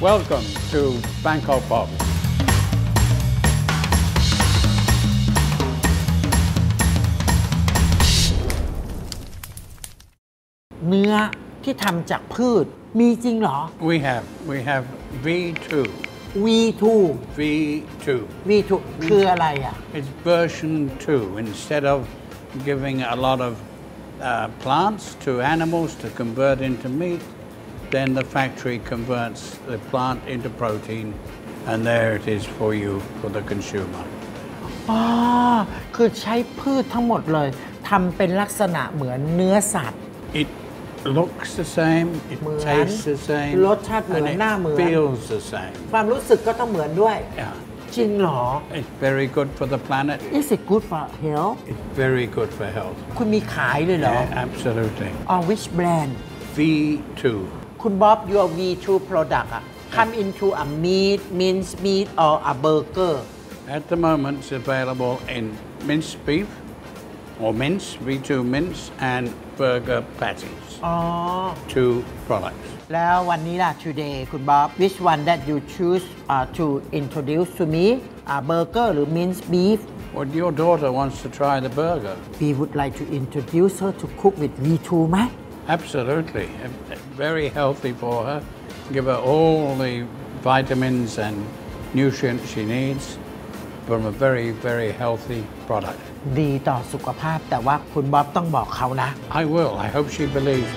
Welcome to Bangkok Bob. เนื้อที่ทำจากพืชมีจริงเหรอ We have V2. V2 V2. V2 คืออะไรอ่ะ It's version 2. Instead of giving a lot of plants to animals to convert into meat, then the factory converts the plant into protein, and there it is for you, for the consumer. อ๋อคือใช้พืชทั้งหมดเลยทำเป็นลักษณะเหมือนเนื้อสัตว์ It looks the same, it tastes the same, รสชาติเหมือน and หน้าเหมือน it feels the same. ความรู้สึกก็ต้องเหมือนด้วย Yeah. จริงเหรอ It's very good for the planet. Is it good for health It's very good for health. คุณมีขายเลยเหรอ Yeah, absolutely. On which brand V2. คุณบ๊อบ your V2 product อ่ะ come into a meat minced meat or a burger At the moment, it's available in minced beef or mince, V2 mince, and burger patties. อ๋อ Two products. แล้ววันนี้ล่ะ today คุณบ๊อบ which one that you choose to introduce to me burger หรือ minced beef Well, your daughter wants to try the burger. we would like to introduce her to cook with V2 ไหม Absolutely. Very healthy for her. Give her all the vitamins and nutrients she needs from a very, very healthy product. ดีต่อสุขภาพแต่ว่าคุณบ๊อบต้องบอกเขานะ I will. I hope she believes.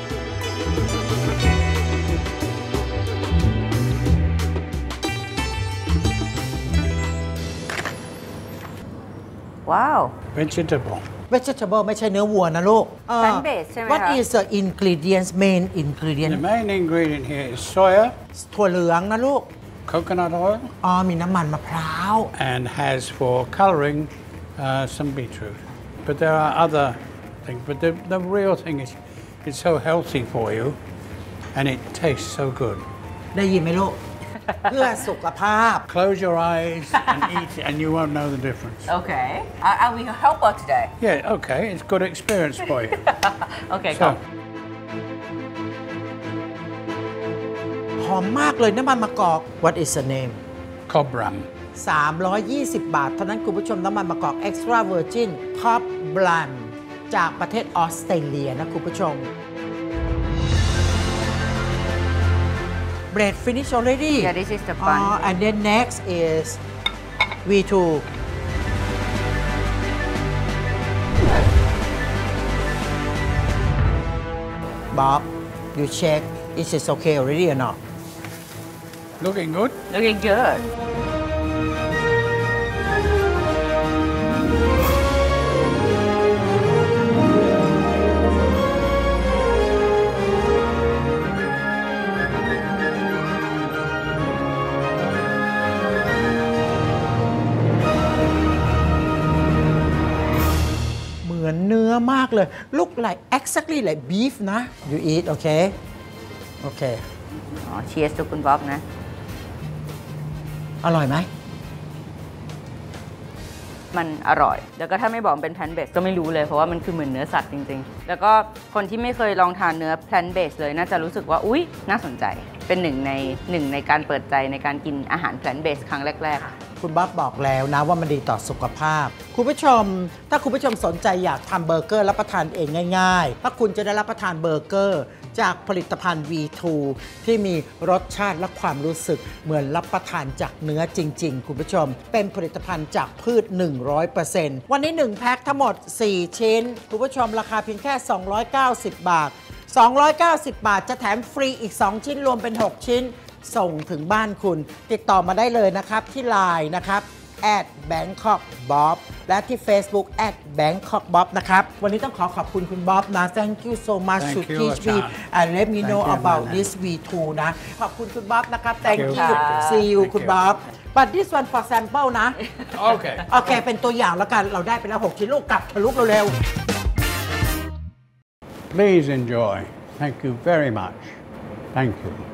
Wow. Vegetable. vegetable ไม่ใช่เนื้อวัวนะลูก Plant-based ใช่ไหมคะ What is the ingredients main ingredient The main ingredient here is soya, ถั่วเหลืองนะลูก coconut oil, อ๋อมีน้ำมันมะพร้าว and has for colouring some beetroot. But there are other things. But the real thing is it's so healthy for you and it tastes so good. ได้ยินไหมลูก เพื่อสุขภาพ Close your eyes and eat it and you won't know the difference. Okay. I will help her today. Yeah, okay. It's good experience for you. Okay, So, come. หอมมากเลยน้ำมันมะกอก What is the name Cobram. 320 บาทเท่านั้นคุณผู้ชมน้ำมันมะกอก extra virgin top blam จากประเทศออสเตรเลียนะคุณผู้ชม bread finish already Yeah, this is the bun. and then next is V2 Bob you check is it okay already or not Looking good. Looking good. เหมือนเนื้อมากเลย look like exactly like beef นะ you eat okay okay อ๋อ cheers ทุกคุณบ๊อบนะอร่อยไหมมันอร่อย แล้วก็ถ้าไม่บอกเป็นแพลนเบสก็ไม่รู้เลยเพราะว่ามันคือเหมือนเนื้อสัตว์จริงๆ แล้วก็คนที่ไม่เคยลองทานเนื้อแพลนเบสเลยน่าจะรู้สึกว่าอุ๊ยน่าสนใจเป็นหนึ่งในการเปิดใจในการกินอาหารแพลนเบสครั้งแรกๆคุณบ๊อบบอกแล้วนะว่ามันดีต่อสุขภาพ คุณผู้ชม ถ้าคุณผู้ชมสนใจอยากทำเบอร์เกอร์รับประทานเองง่ายๆถ้าคุณจะได้รับประทานเบอร์เกอร์จากผลิตภัณฑ์ V2 ที่มีรสชาติและความรู้สึกเหมือนรับประทานจากเนื้อจริงๆ คุณผู้ชม เป็นผลิตภัณฑ์จากพืช 100% วันนี้ 1 แพ็คทั้งหมด 4 ชิ้น คุณผู้ชมราคาเพียงแค่ 290 บาท 290 บาทจะแถมฟรีอีก 2 ชิ้นรวมเป็น 6 ชิ้น ส่งถึงบ้านคุณ ติดต่อมาได้เลยนะครับที่ LINE นะครับ @BangkokBob และที่ Facebook @BangkokBob นะครับ วันนี้ต้องขอบคุณคุณบ๊อบนะ Thank you so much Thank to you, teach me Ajahn. and let me Thank know you, about Nana. this V2 นะ ขอบคุณคุณบ๊อบนะครับ Thank Thank you you. see you Thank คุณ you. บ๊อบ but this one for sample นะ Okay. โอเค เป็นตัวอย่างแล้วกัน เราได้ไปแล้ว 6 ชิ้นลูกกลับทะลุเร็ว Please enjoy. Thank you very much. Thank you.